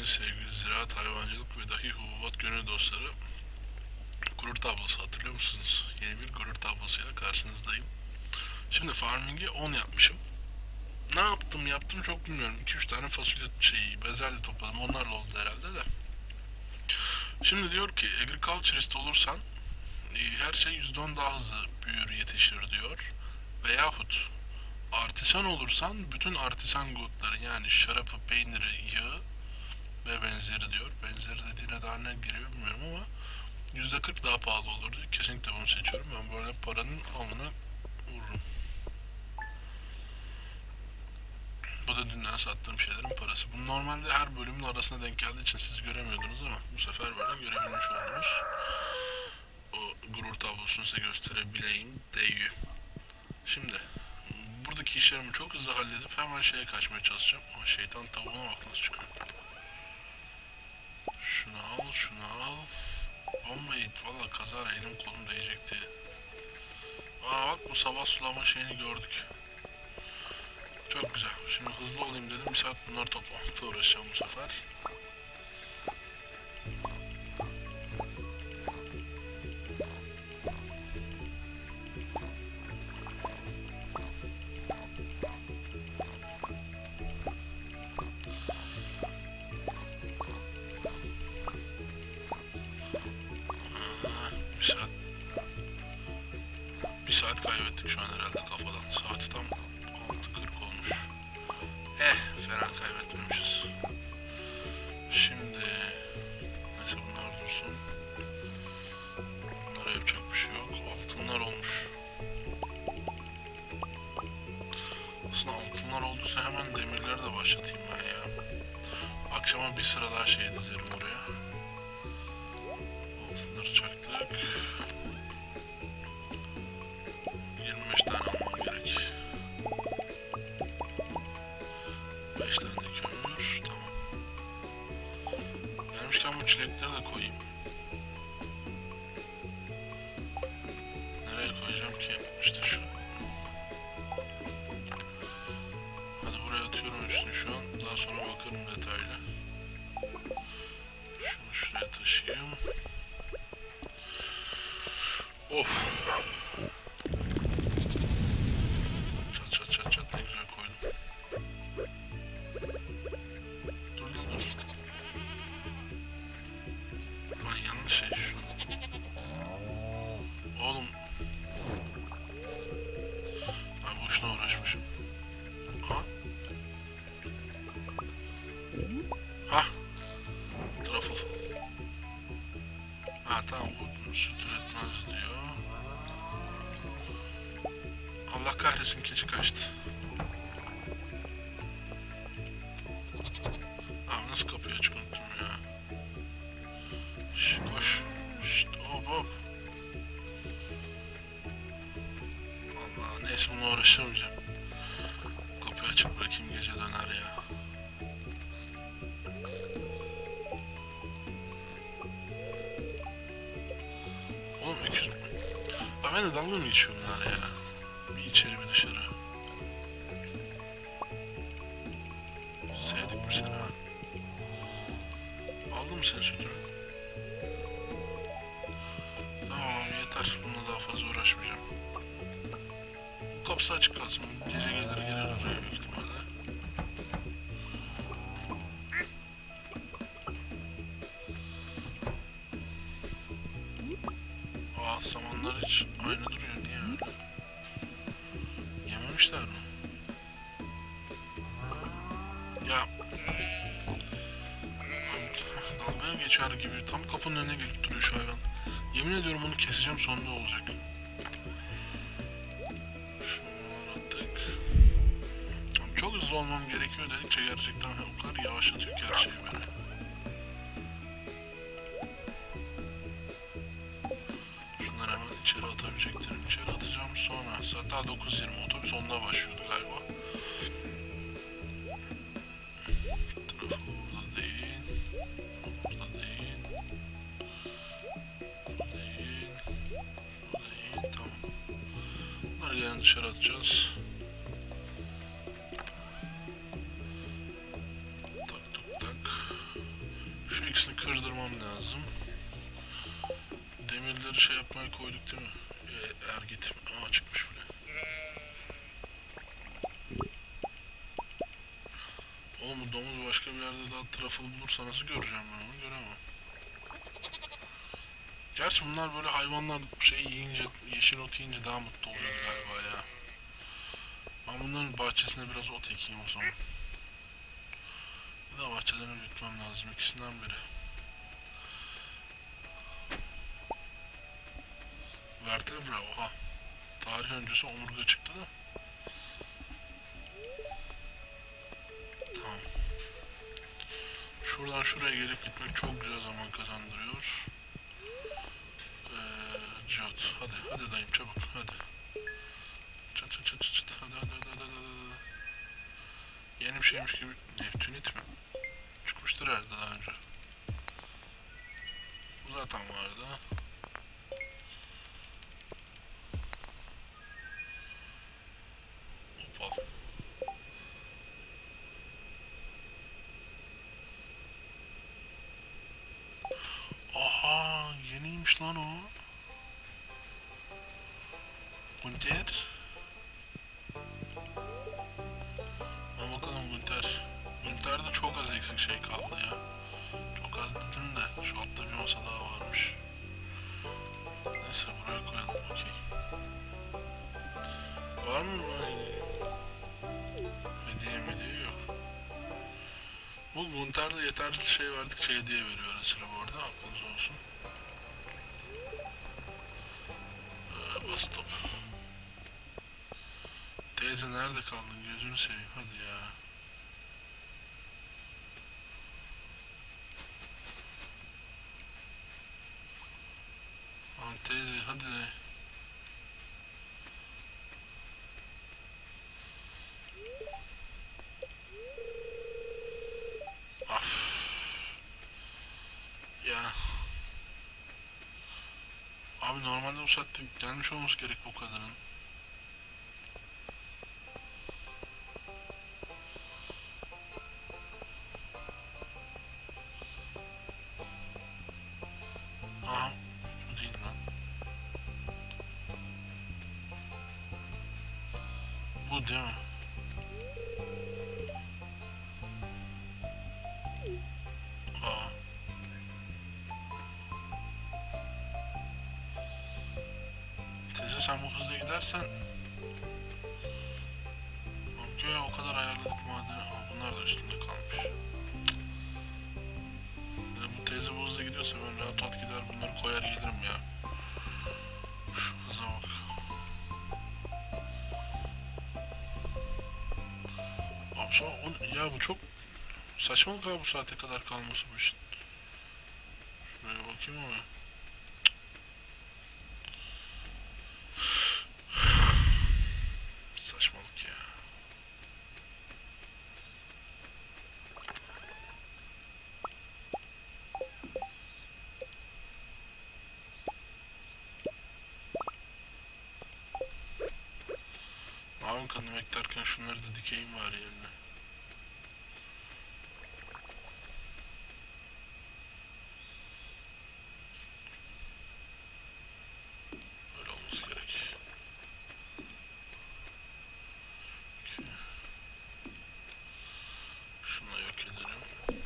sevgili ziraat, hayvancılık ve dahi hububat gönül dostları. Gurur tablosu hatırlıyor musunuz? Yeni bir gurur tablosuyla karşınızdayım. Şimdi farming'i 10 yapmışım. Ne yaptım çok bilmiyorum. 2-3 tane fasulye bezelye topladım. Onlarla oldu herhalde de. Şimdi diyor ki agriculturist olursan her şey %10 daha hızlı büyür, yetişir diyor. Veyahut artisan olursan bütün artisan goodları, yani şarapı, peyniri, yağı ve benzeri diyor. Benzeri dediğine daha ne giriyor bilmiyorum ama %40 daha pahalı olur diyor. Kesinlikle bunu seçiyorum. Ben böyle paranın alnına vururum. Bu da dünden sattığım şeylerin parası. Bu normalde her bölümün arasına denk geldiği için siz göremiyordunuz ama bu sefer böyle görebilmiş oldunuz. O gurur tablosunu size gösterebileyim diye. Şimdi buradaki işlerimi çok hızlı halledip hemen şeye kaçmaya çalışacağım. O şeytan tavuğuna bak nasıl çıkıyor. Şunu al, şunu al. Bombayı valla kazara elim kolum değecekti. Aa bak, bu sabah sulama şeyini gördük. Çok güzel. Şimdi hızlı olayım dedim. Bir saat bunları toplamakta uğraşacağım bu sefer. Bir saat kaybettik şu an herhalde kafadan. Saati tam 6:40 olmuş. Fena kaybetmemişiz. Şimdi neyse bunlar dursun. Bunlara yapacak bir şey yok. Altınlar olmuş. Aslında altınlar olduysa hemen demirleri de başlatayım ben ya. Akşama bir sıra daha şey dizerim oraya. Altınları çaktık. 25 tane almam gerek. 5 tane de kömür. Tamam. Gelmişken bu çilekleri de koyayım. Nereye koyacağım ki? İşte şu. Hadi buraya atıyorum hepsini şu an. Daha sonra bakarım detaylı. Şunu şuraya taşıyayım. Of. Çat ne güzel koydum. Dur. Ben yanlış şey şu. Oğlum. Ben boşuna uğraşmışım. Hah. Truffle. Tamam, bu süt üretmez diyor. Allah kahretsin, keçi kaçtı. Abi nasıl kapıyı açık unuttum ya. Şş, koş. Şşt, hop. Allah, neyse bununla uğraşamayacağım. Kapıyı açık bırakayım, gece döner ya. Oğlum 200 mi? Abi ben de dalga mı geçiyor bunlar ya? Bir içeri bir dışarı. Sevdik mi seni ha? Aldın mı sen sütünü? Tamam yeter. Bununla daha fazla uğraşmayacağım. Bu kapısı açık kalsın. Gece gelir oraya büyük ihtimalle. Samanlar hiç aynı duruyor. Niye öyle? Yememişler mi? Ya dalgaya geçer gibi tam kapının önüne gelip duruyor şu hayvan. Yemin ediyorum onu keseceğim, sonunda olacak. Şunları attık. Çok hızlı olmam gerekiyor dedikçe gerçekten o kadar yavaşlatıyor ki her şeyi beni. Şunları hemen içeri atabileceklerim. İçeri atacağım sonra. Saat daha 9:20. Otobüs 10'da başlıyordu galiba. Trafo burada değil. Burada değil. Burada değil. Burada değil. Tamam. Bunları yani dışarı atacağız. Tak. yapmam lazım. Demirleri şey yapmaya koyduk değil mi? Git. Aa, çıkmış bile. Oğlum bu domuz başka bir yerde daha truffle bulursa nasıl göreceğim ben onu? Göremem. Gerçi bunlar böyle hayvanlar şey yiyince, yeşil ot yiyince daha mutlu oluyor galiba ya. Ben bunların bahçesine biraz ot ekeyim o zaman. Ya da bahçelerini büyütmem lazım, ikisinden biri. Vertebra, oha. Tarih öncesi omurga çıktı da. Tamam. Şuradan şuraya gelip gitmek çok güzel zaman kazandırıyor. Cihat, hadi dayım çabuk, hadi. Çıt çıt çıt çıt, hadi. Yeni bir şeymiş gibi, Neptünit mi? Çıkmıştır herhalde daha önce. Bu zaten vardı. Opal. Aha, yeniymiş lan o. Gunter. Ama bakalım Gunter. Gunter'de çok az eksik şey kaldı ya. Çok az dedim de şu altta bir masa daha varmış. Neyse buraya koyalım, okey. Var mı böyle hediye yok. Bu Gunter'de yeterli şey verdikçe hediye veriyor ara sıra, bu arada aklınız olsun. Bas top. Teyze nerede kaldın, gözünü seveyim hadi ya. Aman teyze hadi. Af. Ya. Abi normalde bu saatte gelmiş olması gerek bu kadının. Aha. Bu değil lan. Bu değil mi? Aa. Teyze sen bu hızla gidersen göğe o kadar ayarladık madeni. Aa, bunlar da üstünde kalmış. Ya bu teyze bu hızla gidiyorsa ben rahat gider bunları koyar gelirim ya. Şu hıza bak. Abi sonra ya bu çok saçmalık abi bu saate kadar kalması bu işin. Şuraya bakayım ama. Saçmalık ya. Abi kanım eklerken şunları da dikeyim var yerine. Böyle olması gerek. Şunu yok edelim.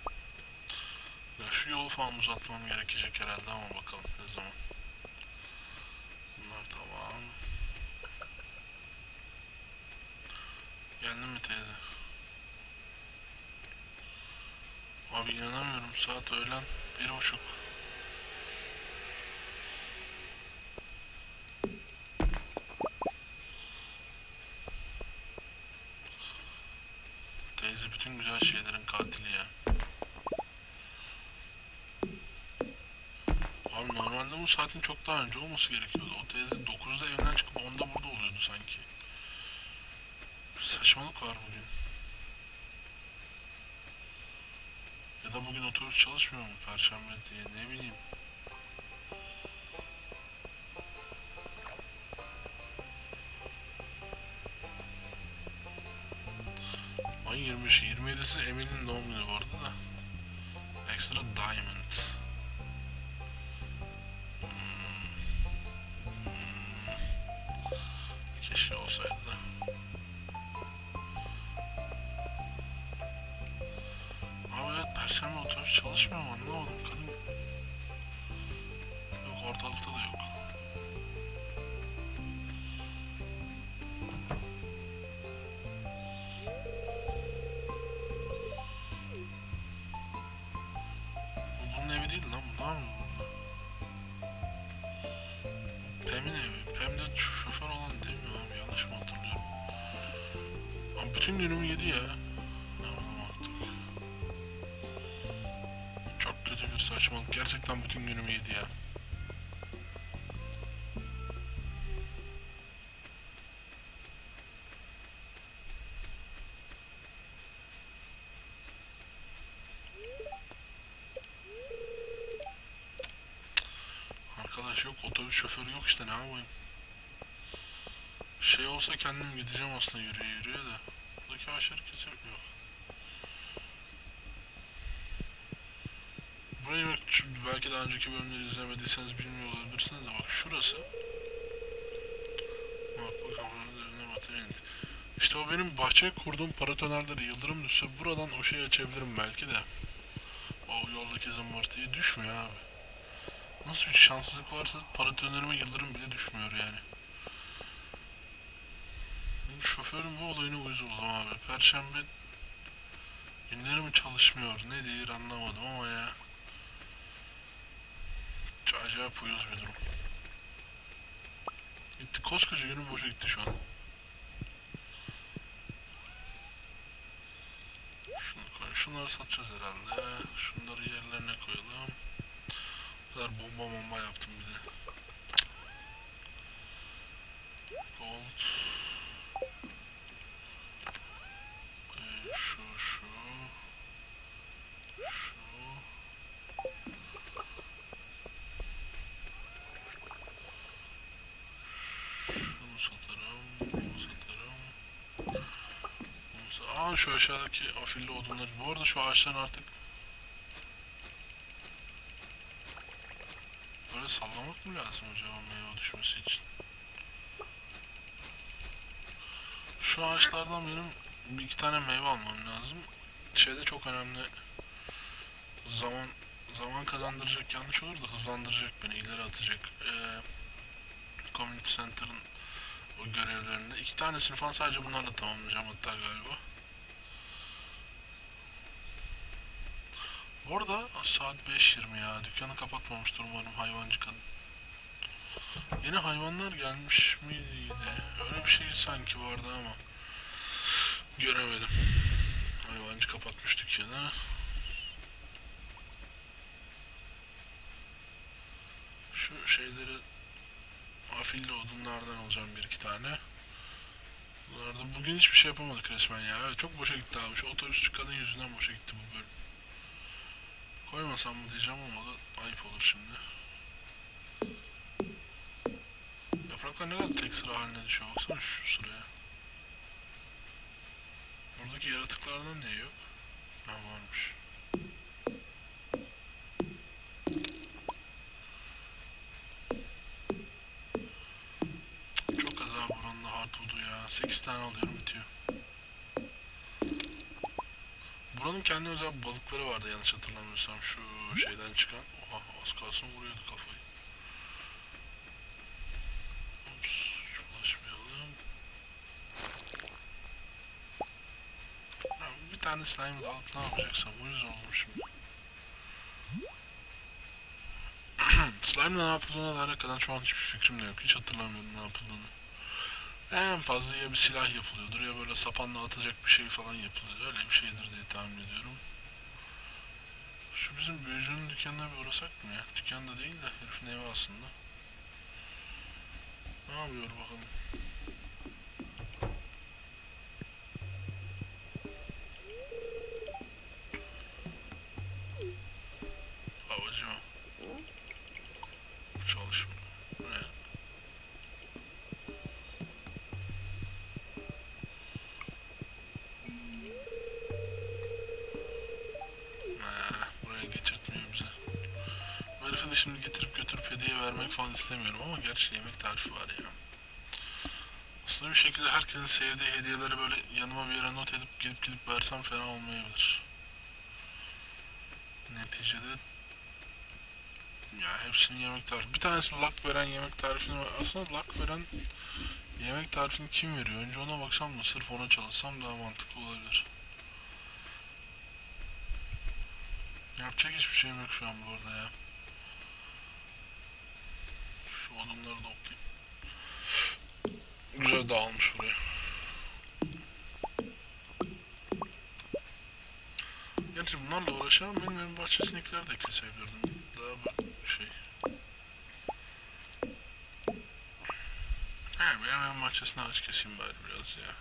Ya şu yolu falan uzatmam gerekecek herhalde ama bakalım ne zaman. Bunlar tamam. Geldin mi teyze? Abi inanamıyorum, saat öğlen 1:30. Teyze bütün güzel şeylerin katili ya. Abi normalde bu saatin çok daha önce olması gerekiyordu. O teyze 9'da evden çıkıp 10'da burada oluyordu sanki. Bir saçmalık var bugün. Ya da bugün otobüs çalışmıyor mu Perşembe diye, ne bileyim. Ayın 25'i, 27'si Emin'in doğum günü bu arada da. Extra Diamond. Perşembe otobüs çalışmıyor mu? Anlamadım. Kadın... Yok, ortalıkta da yok. Bu bunun evi değil lan. Bu ne yapıyor burada? Pem'in evi. Pem'de şoför olan değil mi abi? Yanlış mı hatırlıyorum? Abi bütün günümü yedi ya. Anladım artık. Çok kötü bir saçmalık. Gerçekten bütün günümü yedi ya. Arkadaş yok, otobüs şoförü yok işte, ne yapayım? Şey olsa kendim gideceğim aslında yürüye yürüye de. Buradaki aşırı kesin yok. Burayı bak, belki daha önceki bölümleri izlemediyseniz bilmiyor olabilirsiniz de bak şurası. Bak bakalım üzerine batı indi. İşte o benim bahçeye kurduğum paratonerleri yıldırım düşse buradan o şeyi açabilirim belki de. O yoldaki zımbırtıyı düşmüyor abi. Nasıl bir şanssızlık varsa paratonerime yıldırım bile düşmüyor yani. Benim şoförün bu olayına uyuz oldum abi. Perşembe günleri mi çalışmıyor nedir anlamadım ama ya. Acayip uyuz bir durum. Gitti, koskoca günüm boşa gitti şu an. Şunu koy, şunları satacağız herhalde. Şunları yerlerine koyalım. Bu kadar bomba yaptım bize. Gold. Şu. Şunu satarım. Bunu satarım. Aa, şu aşağıdaki afilli odunlar. Bu arada şu ağaçların artık böyle sallamak mı lazım acaba meyve düşmesi için? Şu ağaçlardan benim bir iki tane meyve almam lazım. Şeyde çok önemli, zaman kazandıracak, yanlış olur da hızlandıracak beni, ileri atacak. Community Center'ın o görevlerinde iki tanesini falan sadece bunlarla tamamlayacağım hatta galiba. Bu arada saat 5:20 ya, dükkanı kapatmamıştır umarım hayvancı kadın. Yeni hayvanlar gelmiş miydi? Öyle bir şey sanki vardı ama göremedim. Hayvancı kapatmış dükkanı. Şu şeyleri, afilli odunlardan alacağım bir iki tane. Bunlarda bugün hiçbir şey yapamadık resmen ya. Evet, çok boşa gitti abi. Şu otobüsçü kadın yüzünden boşa gitti bu bölüm. Koymasam mı diyeceğim ama da ayıp olur şimdi. Yapraklar ne kadar tek sıra haline düşüyor. Baksana şu sıraya. Buradaki yaratıklardan niye yok? Ha, varmış. Çok az abi buranın da hardwood'u ya. 8 tane alıyorum bitiyor. Buranın kendi özel balıkları vardı yanlış hatırlamıyorsam, şu şeyden çıkan. Oha, az kalsın vuruyordu kafayı. Ops, ulaşmayalım. Bir tane slime alıp ne yapacaksam uyuz oldum şimdi. Slime'la ne yapıldığına dair kadar şu an hiçbir fikrim de yok. Hiç hatırlamıyorum ne yapıldığını. En fazla ya bir silah yapılıyordur ya böyle sapanla atacak bir şey falan yapılıyor. Öyle bir şeydir diye tahmin ediyorum. Şu bizim büyücünün dükkanına bir uğrasak mı ya? Dükkanda değil de herifin evi aslında. Ne yapıyor bakalım. Havacı mı? Çalışmıyor. Bu ne? Buraya geçirtmiyor bize. Bu herife de şimdi getirip götürüp hediye vermek falan istemiyorum ama gerçi yemek tarifi var ya. Aslında bir şekilde herkesin sevdiği hediyeleri böyle yanıma bir yere not edip gidip versem fena olmayabilir. Neticede ya hepsinin yemek tarifi. Bir tanesi luck veren yemek tarifini var. Aslında luck veren yemek tarifini kim veriyor? Önce ona baksam da sırf ona çalışsam daha mantıklı olabilir. Yapacak hiçbir şeyim yok şu an bu arada ya. Şu odunları da toplayayım. Güzel dağılmış buraya. Gerçi bunlarla uğraşamam. Benim evin bahçesindekileri de kesebilirdim. Daha bir şey. He, benim evin bahçesine ağaç keseyim bari biraz ya.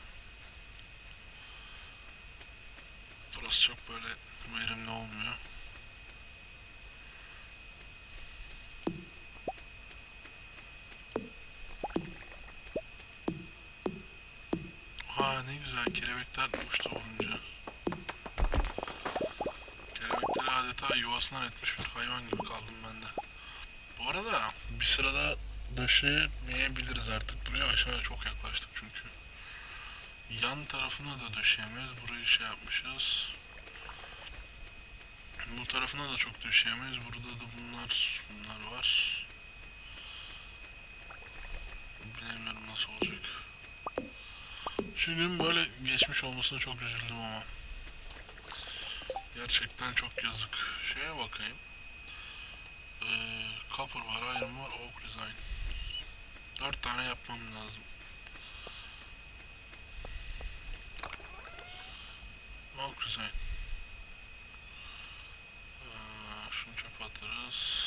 Burası çok böyle verimli olmuyor. Ha ne güzel, kelebekler uçtu olunca. Kelebekleri adeta yuvasından etmiş bir hayvan gibi kaldım ben de. Bu arada bir sırada döşemeyebiliriz artık. Buraya aşağıya çok yaklaştık çünkü. Yan tarafına da döşeyemeyiz. Burayı şey yapmışız. Bu tarafına da çok döşeyemeyiz. Burada da bunlar var. Bilemiyorum nasıl olacak. Şu gün böyle geçmiş olmasına çok üzüldüm ama. Gerçekten çok yazık. Şeye bakayım. Copper var, iron var, oak design. 4 tane yapmam lazım. Oak design. Şunu çöpe atarız.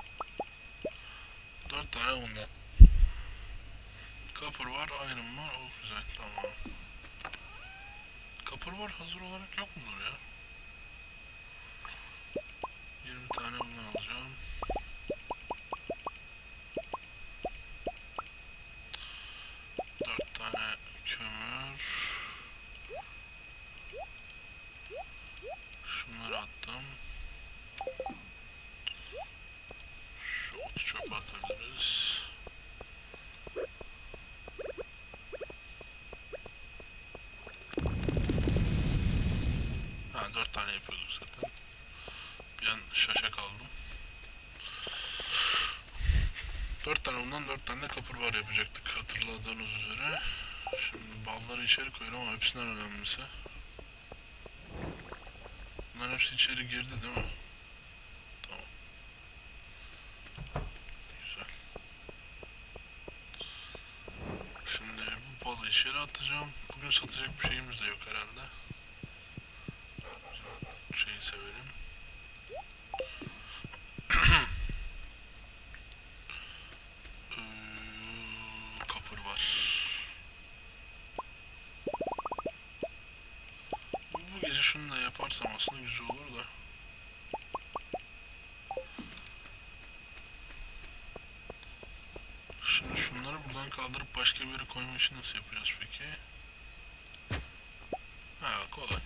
4 tane bundan. Copper var, iron var, oak design. Tamam. Copper var hazır olarak yok mudur ya? 20 tane bundan alacağım. Şunları attım. Şu otu çöpe atabiliriz. Ha 4 tane yapıyorduk zaten. Bir an şaşa kaldım. 4 tane bundan 4 tane de kapır var yapacaktık hatırladığınız üzere. Şimdi balları içeri koyuyorum ama hepsinden önemlisi. Bunların hepsi içeri girdi değil mi? Tamam. Güzel. Şimdi bu balı içeri atacağım. Bugün satacak bir şeyimiz de yok herhalde. Şeyi sevelim. Kapır var. Bu gece şunu da yaparsam aslında güzel olur da. Şimdi şunları buradan kaldırıp başka bir yere koyma işi nasıl yapacağız peki? Ha kolay.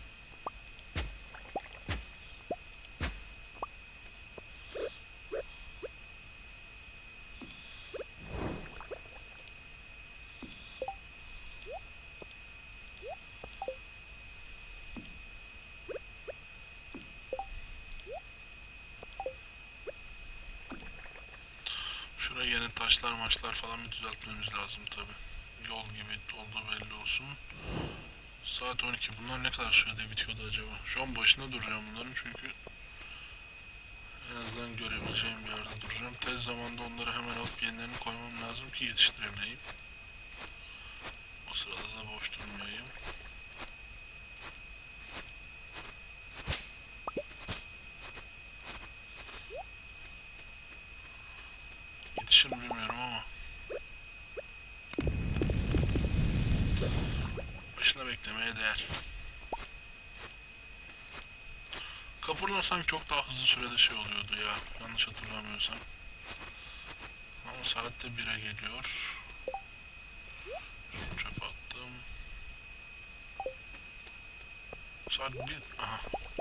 Şuraya yeni taşlar falan bir düzeltmemiz lazım tabi. Yol gibi olduğu belli olsun. Saat 12. Bunlar ne kadar sürede bitiyordu acaba? Şu an başında duracağım bunların çünkü en azından görebileceğim bir yerde duracağım. Tez zamanda onları hemen alıp yenilerini koymam lazım ki yetiştirebileyim. O sırada da boş durmayayım. Yetişir mi bilmiyorum ama. Başında beklemeye değer. Kapırlar sanki çok daha hızlı sürede şey oluyordu ya. Yanlış hatırlamıyorsam. Ama saatte 1'e geliyor. Şunu çöpe attım. Saat 1. Aha.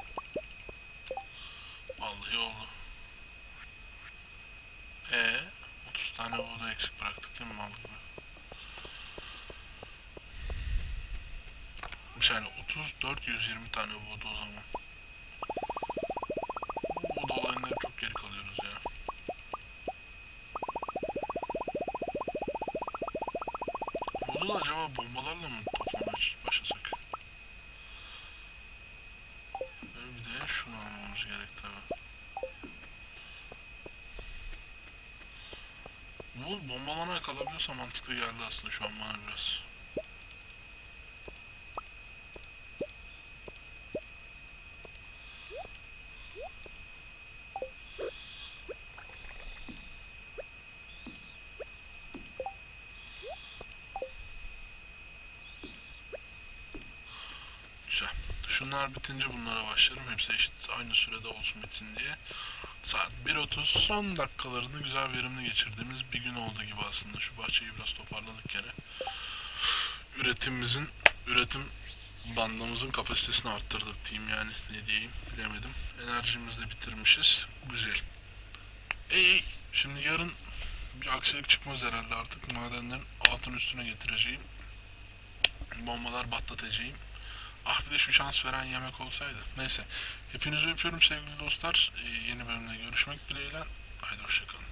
Vallahi oldu. 30 tane buğday eksik bıraktık değil mi mal gibi? Bir saniye 34 120 tane buğday o zaman. Bu bombalana kalabiliyorsa mantıklı geldi aslında şu an bana biraz. Güzel. Şunlar bitince bunlara başlarım. Hepsi eşit aynı sürede olsun bitsin diye. Saat 1:30, son dakikalarını güzel verimli geçirdiğimiz bir gün oldu gibi aslında. Şu bahçeyi biraz toparladık gene. Üretim bandımızın kapasitesini arttırdık diyeyim, yani ne diyeyim bilemedim. Enerjimizi de bitirmişiz. Güzel. Şimdi yarın bir aksilik çıkmaz herhalde artık. Madenlerin altın üstüne getireceğim. Bombalar patlatacağım. Ah, bir de şu şans veren yemek olsaydı. Neyse. Hepinizi öpüyorum sevgili dostlar. Yeni bölümde görüşmek dileğiyle. Haydi hoşçakalın.